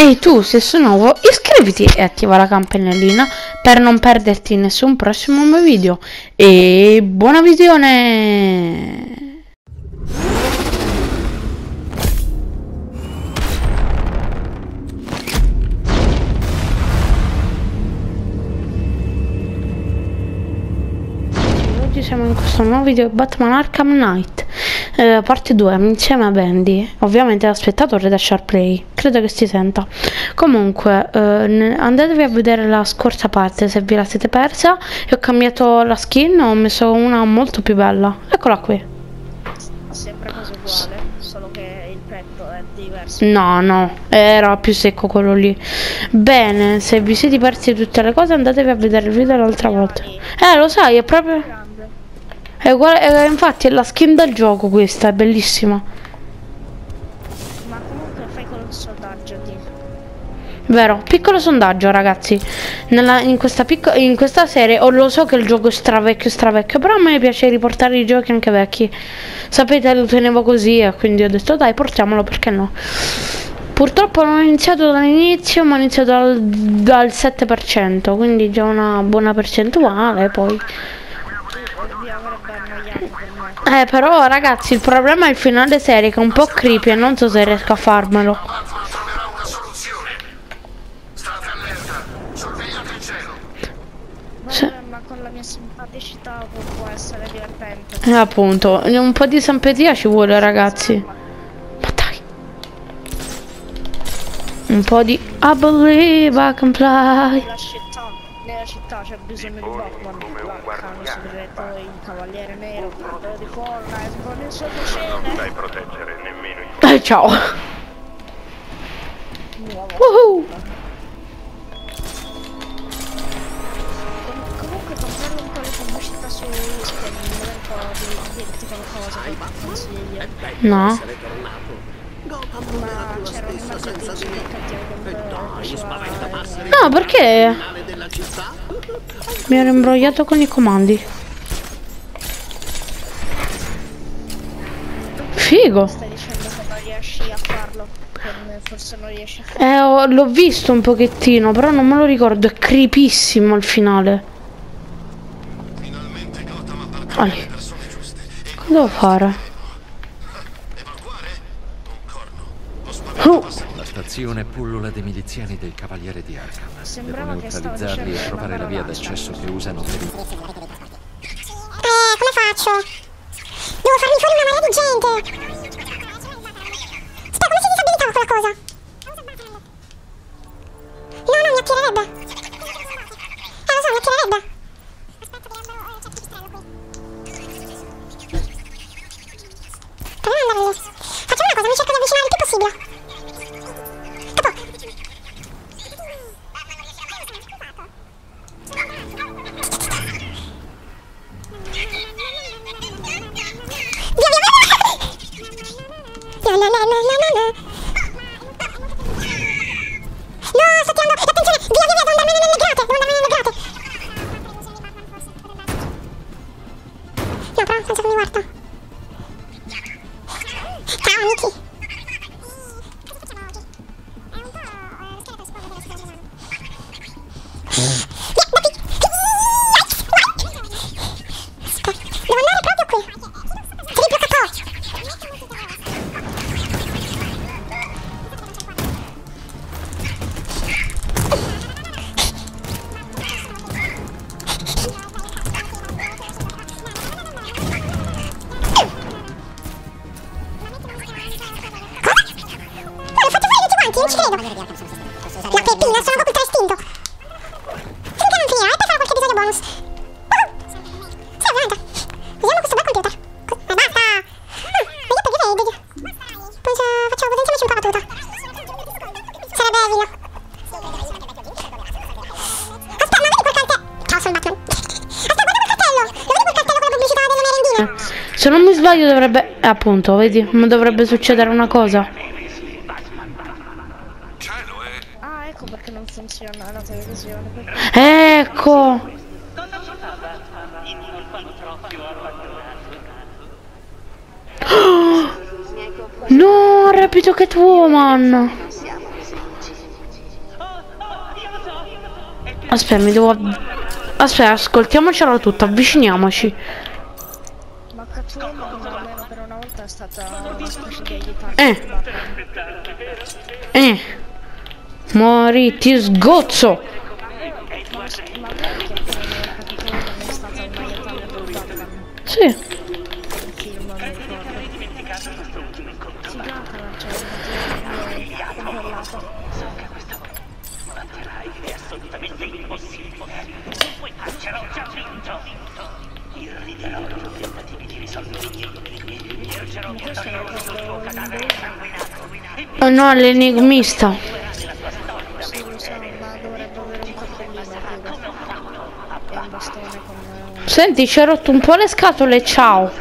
Ehi tu, se sei nuovo, iscriviti e attiva la campanellina per non perderti nessun prossimo mio video. E buona visione! Oggi siamo in questo nuovo video di Batman Arkham Knight, parte 2, insieme a Bendy, ovviamente da spettatore da SharpPlay, credo che si senta. Comunque, andatevi a vedere la scorsa parte se vi la siete persa. E ho cambiato la skin, ho messo una molto più bella, eccola qui. Sempre cosa uguale, solo che il petto è diverso. No, era più secco quello lì. Bene, se vi siete persi tutte le cose andatevi a vedere il video l'altra volta. Lo sai, è proprio... È uguale, infatti è la skin del gioco questa, è bellissima. Ma comunque fai con il sondaggio di... Vero, piccolo sondaggio ragazzi. In questa serie, lo so che il gioco è stravecchio, però a me piace riportare i giochi anche vecchi. Sapete, lo tenevo così e quindi ho detto dai, portiamolo, perché no. Purtroppo non ho iniziato dall'inizio, ma ho iniziato dal 7%, quindi già una buona percentuale, poi... però ragazzi, il problema è il finale serie, che è un po' creepy e non so se riesco a farmelo. Ma con la mia simpaticità può essere divertente. Appunto, un po' di simpatia ci vuole ragazzi. Ma dai. Un po' di I believe I can fly. Nella città c'è bisogno di Batman, l'arcano segreto, il cavaliere nero, il fratello di Fortnite, con le sue scene. Non sai proteggere nemmeno i Ciao. Woohoo! Comunque comprare un po' le pubblicità su Instagram, non è un po' di dirti qualcosa che consiglio. No. Ma c'era un'immagine di No, perché? Mi ero imbrogliato con i comandi. Figo. Stai dicendo che non riesci a farlo, forse non riesci a farlo. L'ho visto un pochettino, però non me lo ricordo, è creepissimo il finale. Cosa devo fare? La stazione pullula dei miliziani del Cavaliere di Arkham. Sembrava Devo che stava neutralizzarli e dicendo trovare la via d'accesso che usano per il... Come faccio? Devo farmi fuori una marea di gente! Aspetta, come si disabilitava quella cosa? No, mi attirerebbe! Lo so, mi attirerebbe! Proviamo ad andare lì. Facciamo una cosa, mi cerco di avvicinare il più possibile. No, sto tirando, attenzione, via, devo andarmene nelle grate, No, però, senza che mi guarda. Ciao, amici. Devo andare proprio qui. Triplo capo. Non ci credo. La peppina, sono proprio istinto. Finché non finirà, e poi farò qualche episodio bonus. Sì, ovviamente. Usiamo questo bel computer. E basta. Vedi perché vedi. Poi facciamo, potenziamoci un po' la tuta. Sarebbe evilo. Aspetta, ma vedi quel cartello? Ciao, sono Batman. Aspetta, guarda quel cartello. Lo vedi quel cartello con la pubblicità delle merendine? Se non mi sbaglio dovrebbe... appunto, vedi? Dovrebbe succedere una cosa. Ecco perché non funziona la televisione. Ecco. No, ho rapito Catwoman. Aspetta, mi devo... Aspetta, ascoltiamocela tutta, avviciniamoci. Ma Catwoman almeno per una volta è stata una specie di aiutante. Mori, ti sgozzo. Ma perché Catwoman è stata un aiutante per Batman? Sì. Il film, mi ricordo. Figata, cioè, controllato. Assolutamente impossibile. Poi ce l'ho già vinto. Io riderò i tuoi tentativi di risolvere io ce l'ho io sul tuo cadavere sanguinato. Oh no, l'enigmista. Sì, lo so, ma dovrebbe avere un cappellino pure. E un bastone con... Senti, ci ho rotto un po' le scatole, ciao.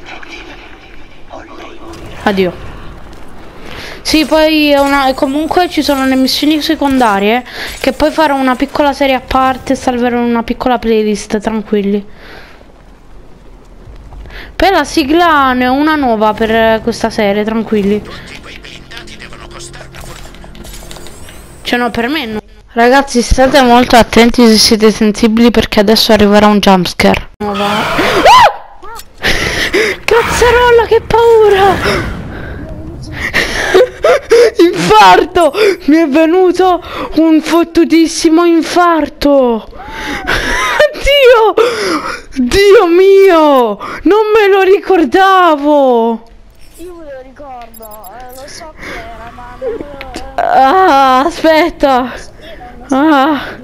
Addio. Sì, poi comunque ci sono le missioni secondarie che poi farò una piccola serie a parte e salverò una piccola playlist, tranquilli. Poi la sigla ne ho una nuova per questa serie, tranquilli. Cioè no, per me no. Ragazzi, state molto attenti se siete sensibili perché adesso arriverà un jumpscare. Nuova. Ah! Cazzarolla, che paura! Infarto! Mi è venuto un fottutissimo infarto! Dio! Dio mio! Non me lo ricordavo! Io me lo ricordo, lo so chi era, ma non me lo... Ah, aspetta! Ah!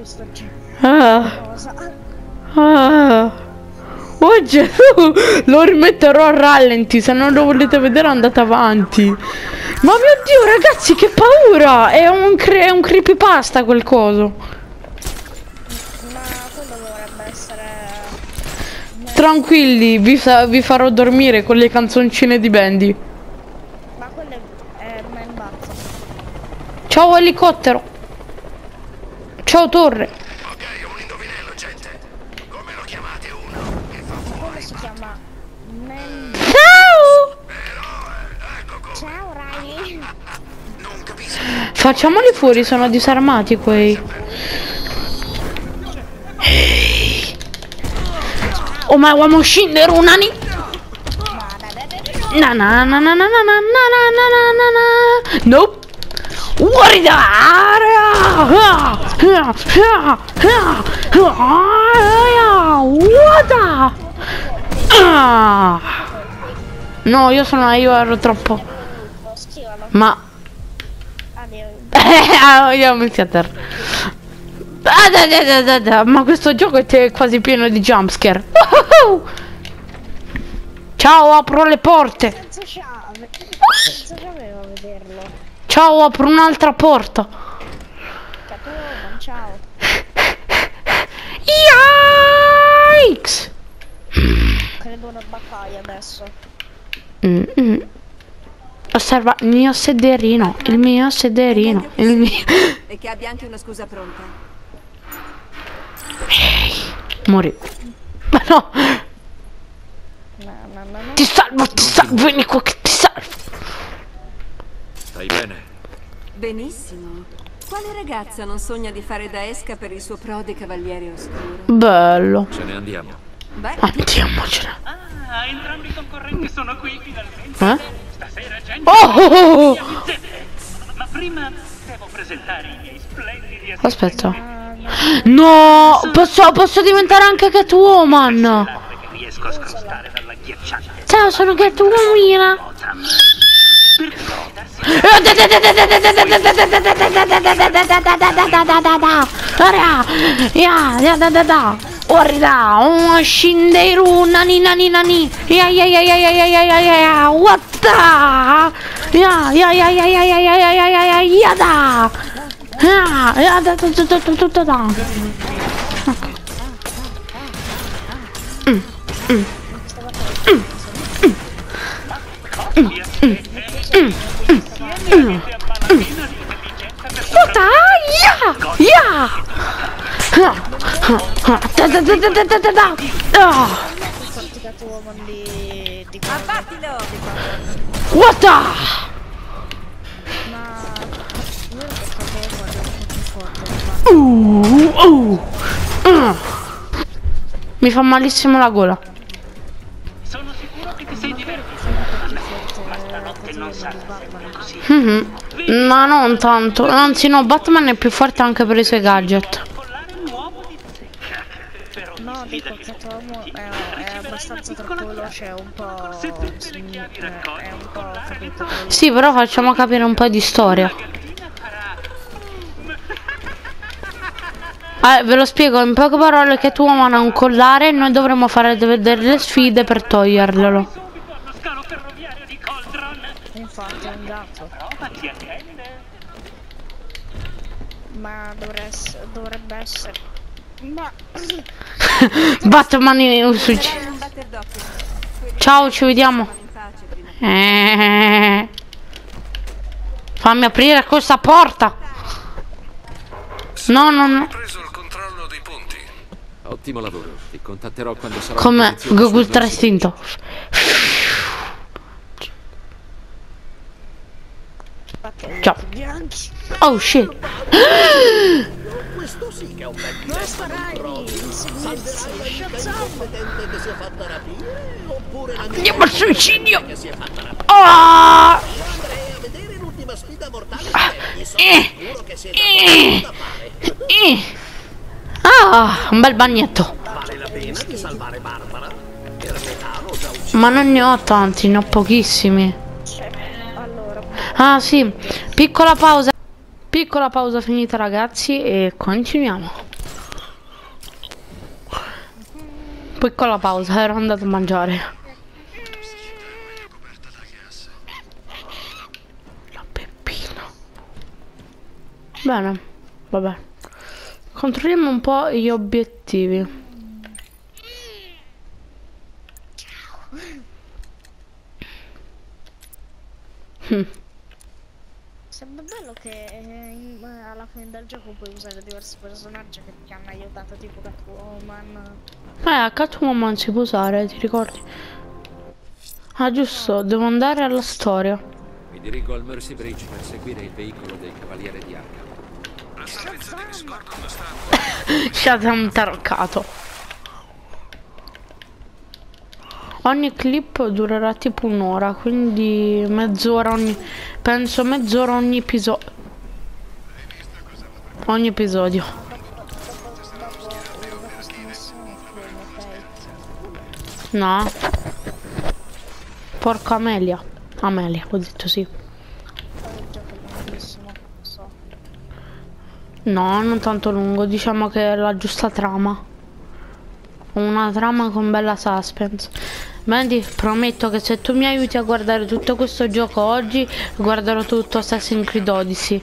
Ah! Oh Gesù! Lo rimetterò a rallenti, se non lo volete vedere andate avanti. Ma mio Dio ragazzi, che paura! È un creepypasta quel coso. Ma quello dovrebbe essere... Tranquilli, vi farò dormire con le canzoncine di Bendy. Ma quello è Man Bat. Ciao elicottero. Ciao torre. Ok, un indovinello, gente. Come lo chiamate uno? Quello si chiama Man... Ciao! Ciao Riley! Non capisco. Facciamoli fuori, sono disarmati quei. Ehi. Oh ma uomo scendere unani. Na na na na na na na na na na na. Nope. Fuori da! No, io ero troppo. Schivano. Ma io metti a terra. Ma questo gioco è quasi pieno di jumpscare. Ciao, apro le porte. Senza chiave. Senza chiave a vederlo. Ciao, apro un'altra porta. Catwoman, ciao. Yikes! Credo una battaglia adesso. Osserva il mio sederino, il mio sederino, il mio... E che abbia anche una scusa pronta. Ehi, morì. Ma no! No. Ti salvo, vieni qua che ti salvo! Stai bene? Benissimo. Quale ragazza non sogna di fare da esca per il suo prode cavaliere oscuro? Bello. Ce ne andiamo. Beh, Andiamocene. Ah, entrambi i concorrenti sono qui finalmente. Stasera, gente. Oh! Ma prima devo presentare i miei splendidi Aspetta. No! Posso diventare anche Catwoman! che riesco a scrostare dalla ghiacciata. Ciao, sono Catwoman! Orida, scinderu, nani nani nani, what the, Catwoman di abbattilo! what the? Ma io ho Catwoman è un po' più forte. Mi fa malissimo la gola. Sono sicuro che ti sei divertito. Ma stanotte non sarà così. Ma non tanto. Anzi no, Batman è più forte anche per i suoi gadget. Collare nuovo di però No, dico che Tomo è abbastanza troppo veloce, è un po'... è un po', capito? Sì, però facciamo capire un po' di storia. Ve lo spiego in poche parole che Tuoman ha un collare e noi dovremo fare delle sfide per toglierglielo. subito allo scalo ferroviario di Coldron. Infatti è un gatto. Prova ti attende. Ma dovrebbe essere... Ma... Batman usucci. Non batter d'occhio. Quelli Ciao, ci vediamo. in pace prima. Fammi aprire questa porta. No, no, no. Preso il controllo dei ponti. Ottimo lavoro. Ti contatterò quando sarò in Come posizione Google sul dorso. Istinto. Ciao. Bianchi! Oh shit. Questo sì che è un bel Non sparai! Inseguirsi! competente che si è fatta rapire oppure la Andiamo al suicidio. che si è fatta rapire. Ah! Andrei a vedere l'ultima sfida mortale di Benny. Sono sicuro che siete da fare. Ah, un bel bagnetto. Vale la pena di salvare Barbara? Per metà l'ho già ucciso. Ma non ne ho tanti, ne ho pochissimi. Allora, Ah sì, piccola pausa. Piccola pausa finita ragazzi e continuiamo. Piccola pausa, ero andato a mangiare. La peppina. Bene, vabbè. Controlliamo un po' gli obiettivi. sembra bello che alla fine del gioco puoi usare diversi personaggi che ti hanno aiutato, tipo Catwoman. A Catwoman si può usare, ti ricordi? Ah giusto, devo andare alla storia. Mi dirigo al Mercy Bridge per seguire il veicolo del Cavaliere di Arkham. La salvezza di Miss Gordon sta Shazam taroccato. Ogni clip durerà tipo un'ora, quindi mezz'ora ogni... penso mezz'ora ogni episodio. Ogni episodio. No. Porca Amelia. Amelia, ho detto sì. Il gioco è lunghissimo, so. No, non tanto lungo, diciamo che è la giusta trama. Una trama con bella suspense. Mandy, prometto che se tu mi aiuti a guardare tutto questo gioco oggi, guarderò tutto Assassin's Creed Odyssey.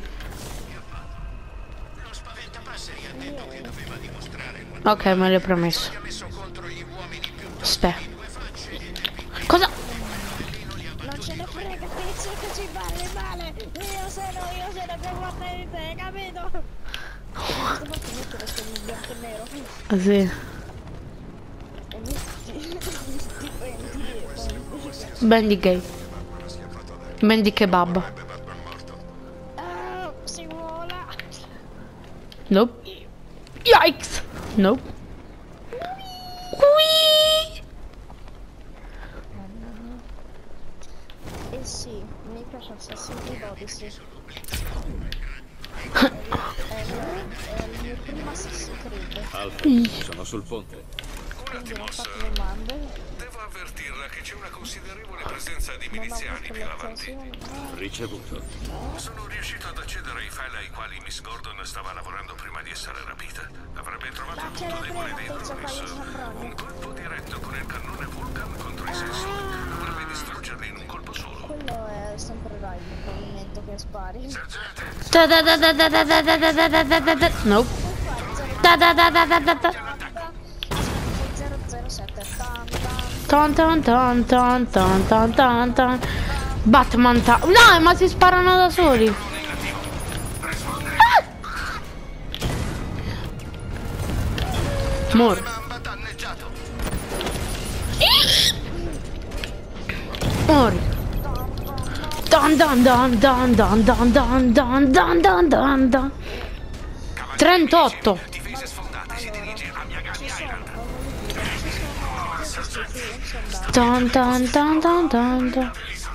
Ok, me l'hai promesso. Aspetta. Cosa? Non ce ne frega, tizio, che ci parli male! Io se ne più forte di te, capito? Questa volta mettere solo in bianco e nero. Ah, sì. E mi Bendy gay. Bendy kebab. Ah, si vola! Nope. Yikes. Nope. Qui. Eh sì, mi piace Assassin's Creed Odyssey. È il mio primo Assassin's Creed, Alfred, sono sul ponte. quindi non ho fatto domande. Devo avvertirla che c'è una considerevole presenza di Non ho miliziani visto più le avanti. recensioni. Ricevuto. Sono riuscito ad accedere ai file ai quali Miss Gordon stava lavorando prima di essere rapita. Avrebbe trovato il punto debole dentro Miss. Un colpo diretto con il cannone Vulcan contro i sensori dovrebbe distruggerli in un colpo solo. Quello è sempre Raiden, il movimento che spari. Sergente, Nope. 007, Tan tan tan tan tan tan tan tan. Batman ta... No, ma si sparano da soli. Ah! Mor. Mori. Dan dan dan dan dan dan dan dan dan dan dan dan. 38. difese sfondate, si dirige a Miagani Island. Tan tan tan tan tan tan.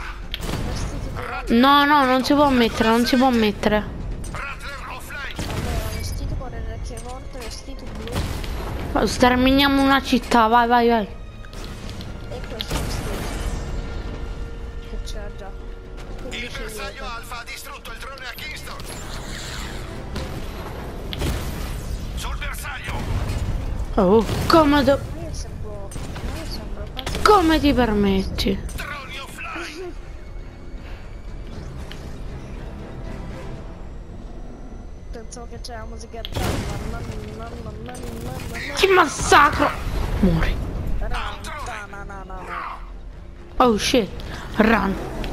No, no, non si può mettere, non si può mettere. Allora, vestito con le orecchie corte, vestito blu. Sterminiamo una città, vai, vai, vai. E questo vestito. Che c'era già. Quindi Il bersaglio Alfa ha distrutto il drone a Kingston. Sul bersaglio. Oh, come io sembro quasi... come ti permetti? Droni offline. Pensavo che c'era la musica. Ti massacro! Muori. Oh shit. Run.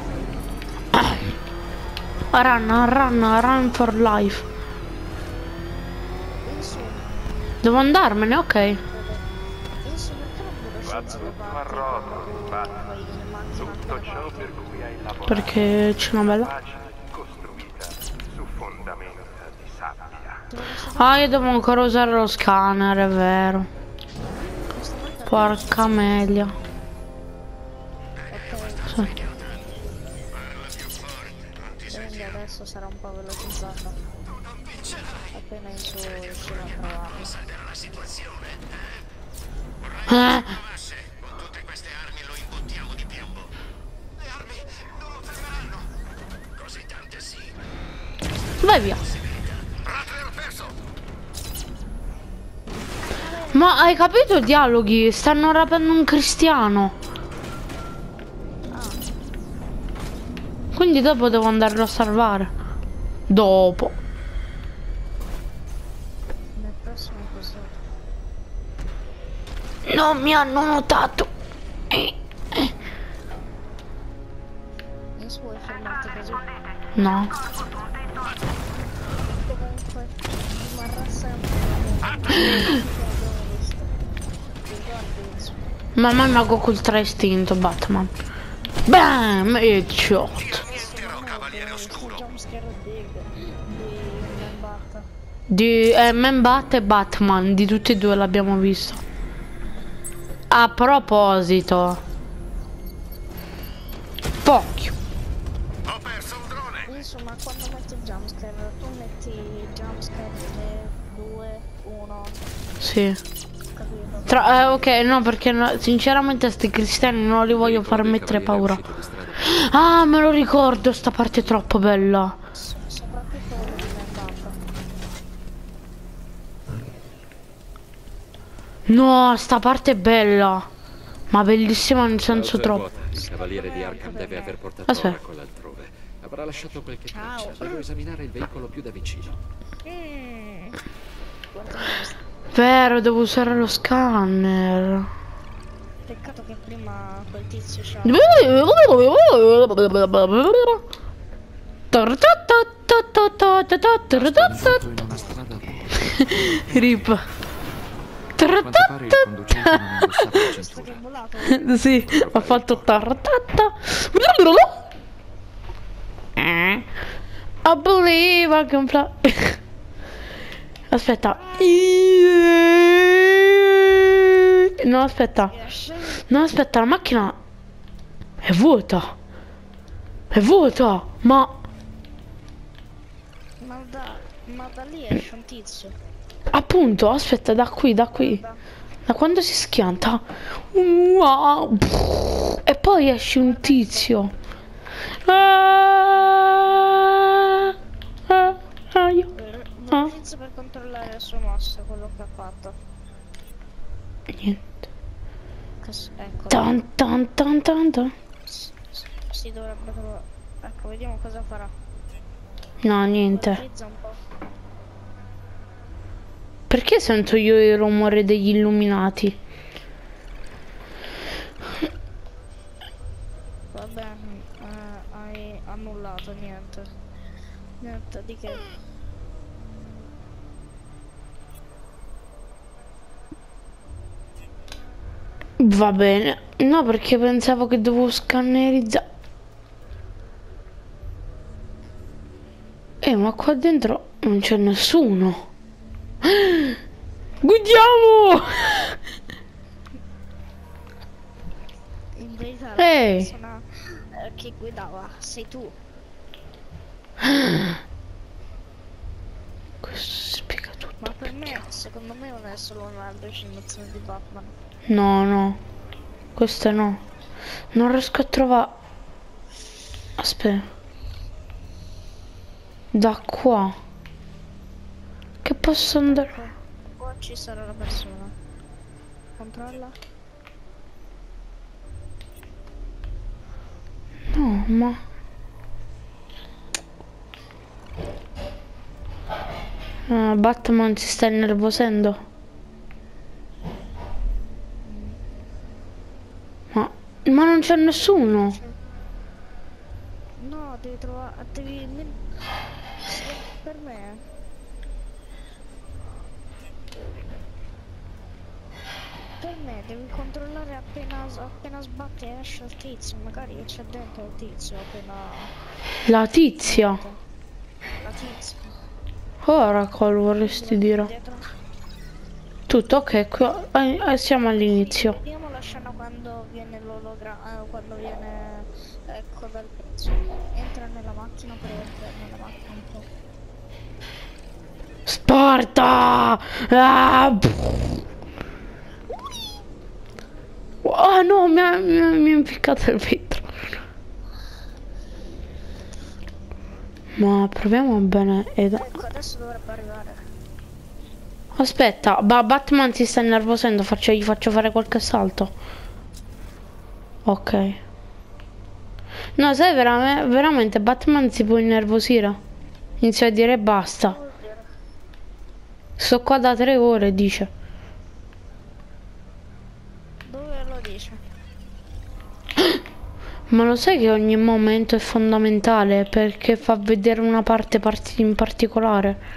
Run for life. Devo andarmene, ok. Tutto ciò per cui hai lavorato. Perché c'è una bella. Costruita su fondamenta di sabbia. Ah, io devo ancora usare lo scanner, è vero. Porca meglio. Sì. Quindi adesso sarà un po' velocizzata. Appena riuscirò a trovarlo. Con tutte queste armi lo imbottiamo di piombo. Le armi non lo taglieranno. Così tante sì. Vai via. Rattler perso. Ma hai capito i dialoghi? Stanno rapendo un cristiano. Quindi dopo devo andarlo a salvare. Dopo. Nel prossimo episodio. Non mi hanno notato. Non si vuoi fermarti così. No. Comunque rimarrà sempre. Ma mandago col istinto Batman. Bam! Headshot. Di Man-Bat e Batman, di tutti e due l'abbiamo visto. A proposito. Fuck. Ho perso un drone. Insomma, quando metti il jumpscare, tu metti il jumpscare 3, 2, 1. Sì. Capito? Ok, no, perché sinceramente sti cristiani non li voglio far mettere paura. Ah, me lo ricordo, sta parte è troppo bella. Soprattutto quello di Man-Bat. No, sta parte è bella. Ma bellissima in senso troppo. Il cavaliere di Arkham deve aver portato Aspetta. Oracle altrove. Avrà lasciato qualche traccia. Devo esaminare il veicolo più da vicino. Vero, devo usare lo scanner. Peccato che prima quel tizio c'ha. In una strada Rip. a quanto pare il conducente non indossava la cintura. Volato. Sì, ha fatto tartata. I believe I can fly. Aspetta. No, aspetta. No, aspetta, la macchina è vuota. È vuota, ma Ma da lì esce un tizio. appunto, aspetta, da qui. Da quando si schianta. Wow. E poi esce un tizio. Un tizio per controllare le sue mosse, quello che ha fatto. Niente. Ecco. Tan. Si dovrebbe trovare. Ecco, vediamo cosa farà. No, niente. Utilizza un po'. Perché sento io il rumore degli illuminati? Vabbè, hai annullato, niente. Niente di che. Va bene. No, perché pensavo che dovevo scannerizzare. Ma qua dentro non c'è nessuno. Guidiamo! verità la Ehi. persona che guidava sei tu. Questo spiega tutto. Ma per me, secondo me non è solo un'allucinazione di Batman. No, no. Queste no. Non riesco a trovare... Aspetta. Da qua. Che posso andare? Qua ci sarà la persona. Controlla. No, ma... Ah, Batman si sta innervosendo. Ma non c'è nessuno. No, devi trovare... Sì, per me. Per me devi controllare appena sbatte e esce il tizio. Magari c'è dentro il tizio appena... La tizia. La tizia. Oracle vorresti dire. Dietro. Tutto ok, qua siamo all'inizio. Vediamo la scena quando viene l'ologramma, quando viene, ecco, dal pezzo. Entra nella macchina, però entra nella macchina un po'. Sparta! Ah! Oh no, mi ha impiccato il vetro. Ma proviamo bene. Ecco, adesso dovrebbe arrivare. Aspetta, Batman si sta innervosendo, gli faccio fare qualche salto. Ok. No, sai, veramente Batman si può innervosire. Inizia a dire basta. Sto qua da 3 ore, dice. Dove lo dice? Ma lo sai che ogni momento è fondamentale perché fa vedere una parte in particolare?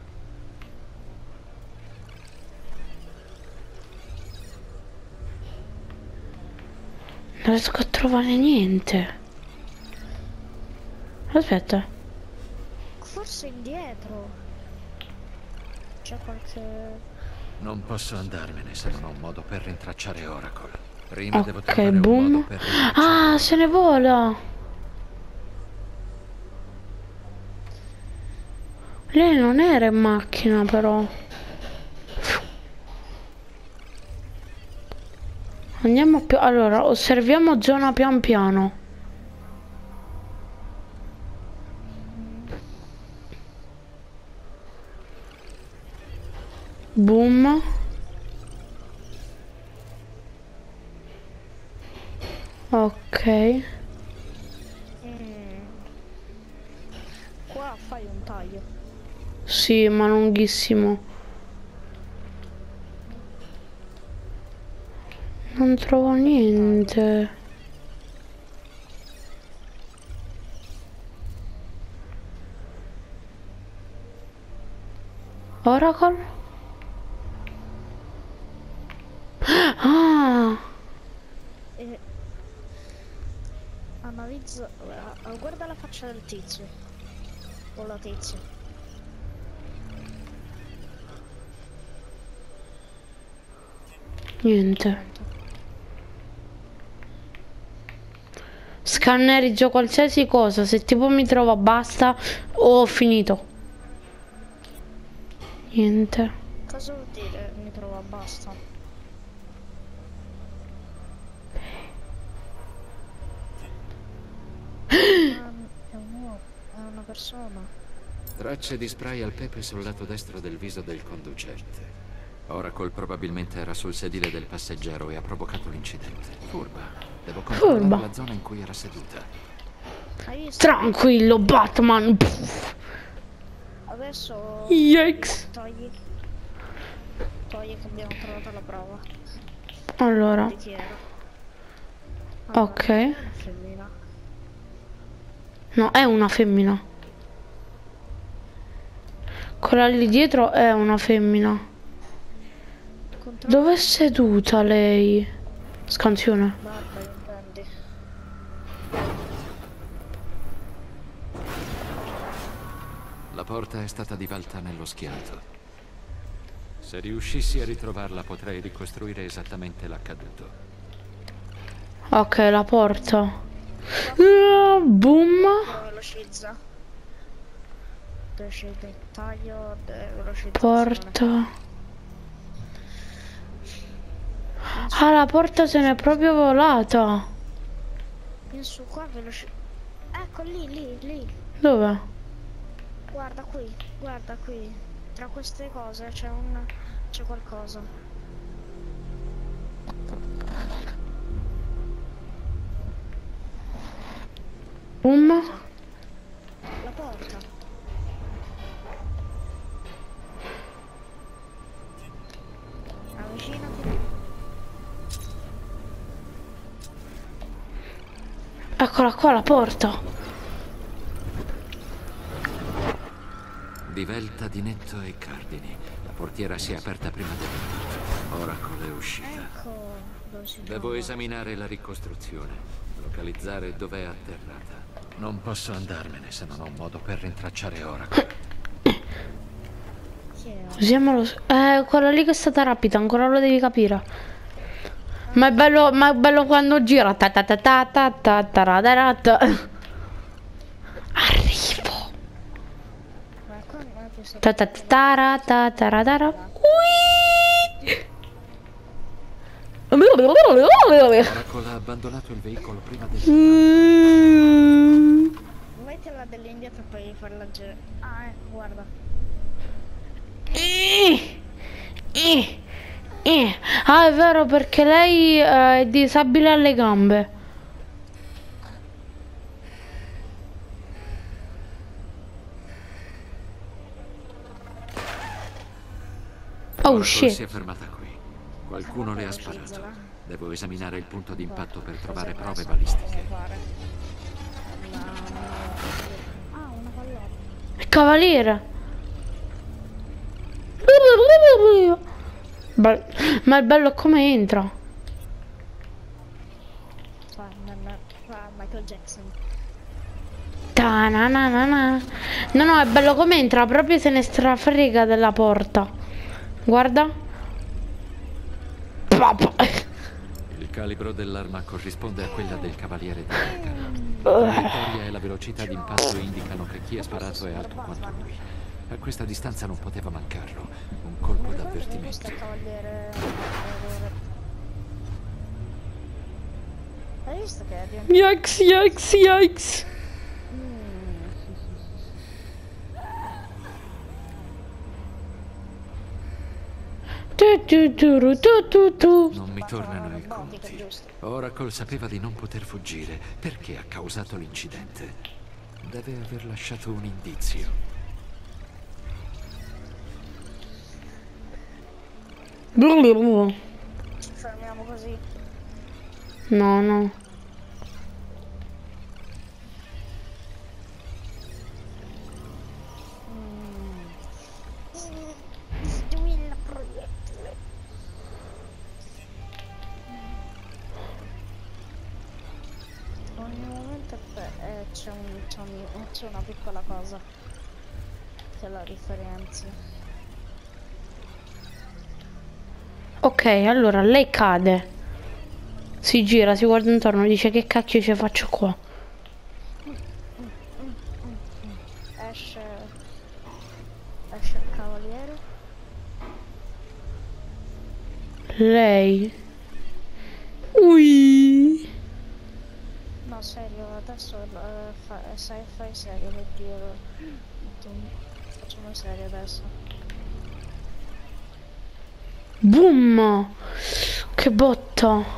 Non riesco a trovare niente. Aspetta. Forse indietro. C'è qualche... Non posso andarmene se non ho un modo per rintracciare Oracle. Prima devo Ok, trovare un modo boom. per rintracciare. Ah, se ne vola. Lei non era in macchina però. Andiamo più... Allora, osserviamo zona pian piano. Boom. Ok. Qua fai un taglio. Sì, ma lunghissimo. Non trovo niente. Oracle? Ah! Analizza... guarda la faccia del tizio. O la tizia. Niente. Scannerizzo qualsiasi cosa, se tipo mi trova basta ho finito. Niente. Cosa vuol dire mi trova basta? È un uomo, è una persona. Tracce di spray al pepe sul lato destro del viso del conducente. Oracle probabilmente era sul sedile del passeggero e ha provocato l'incidente. Furba. Devo controllare la zona in cui era seduta. Hai visto? Tranquillo, Batman. Pff. Adesso... Yikes. Togli che abbiamo trovato la prova. Allora. Di chi era? Ok. È una femmina. No, è una femmina. Quella lì dietro è una femmina. Dove è seduta lei? Scansione. Barba, intendi? La porta è stata divalta nello schianto. Se riuscissi a ritrovarla potrei ricostruire esattamente l'accaduto. Ok, la porta. Boom. Velocizza. Dettaglio, velocizzazione. Porta. Ah, la porta se n'è proprio volata. In su qua ecco lì. Dove? Guarda qui. Tra queste cose c'è qualcosa. Boom. La porta. Avvicinati. Eccola qua la porta. Divelta di netto e cardini. La portiera si è aperta prima del... Oracle è uscita. Ecco dove si Devo trova. esaminare la ricostruzione, localizzare dov'è atterrata. Non posso andarmene se non ho un modo per rintracciare Oracle. Chi è? Usiamolo. Quello lì che è stata rapita, ancora lo devi capire. Ma è bello quando gira. Ta ta ta ta ta ta ta ra da ra ta. Arrivo. Ma qua non è questo. Ta ta ta ra ta ta ra da ra. Ui. Oracle ha abbandonato il veicolo prima del... Mettila dell'indietro poi farla girare. Ah, guarda. Ah, è vero, perché lei è disabile alle gambe. Oh Oracle si shit. è fermata qui. Qualcuno le ha sparato. Devo esaminare il punto di impatto per trovare prove balistiche. Ah, una palletta. Cavaliere. Ma il bello è come entra. Fa Michael Jackson. Ta-na-na-na-na. No, è bello come entra, proprio se ne strafrega della porta. Guarda. Il calibro dell'arma corrisponde a quella del cavaliere di Arca. La vittoria e la velocità di impatto indicano che chi ha sparato è alto quanto lui. A questa distanza non poteva mancarlo. Un colpo d'avvertimento. Cavaliere. Hai visto che è Yikes. Non mi tornano i conti. Oracle sapeva di non poter fuggire. Perché ha causato l'incidente? Deve aver lasciato un indizio. Ci fermiamo così. No. Il proiettile. Ogni momento c'è una piccola cosa che la differenzia. Ok, allora lei cade. Si gira, si guarda intorno, dice che cacchio ci faccio qua. Esce il cavaliere. Lei. Ui. No, serio, adesso fai serio per dire. Facciamo serio adesso. Boom. Che botta.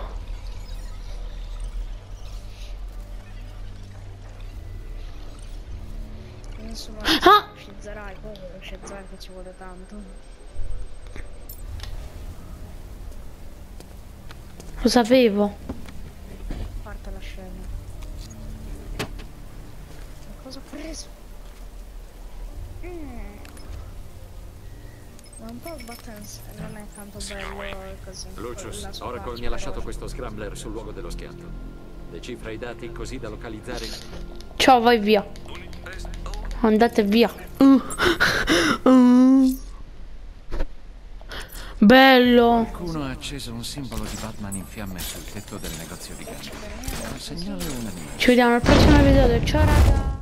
Nessuno Ah! velocizzerai, poi velocizzare che ci vuole tanto. Lo sapevo. Parte la scena. Ma cosa ho preso? Ma un po' buttons non è tanto bello così. Lucius, La sua Oracle parte, mi ha lasciato però. questo scrambler sul luogo dello schianto. Decifra i dati così da localizzare... Ciao, vai via. Andate via. Bello. Qualcuno ha acceso un simbolo di Batman in fiamme sul tetto del negozio di gambe. È un segnale unanime. Ci vediamo al prossimo episodio. Ciao raga.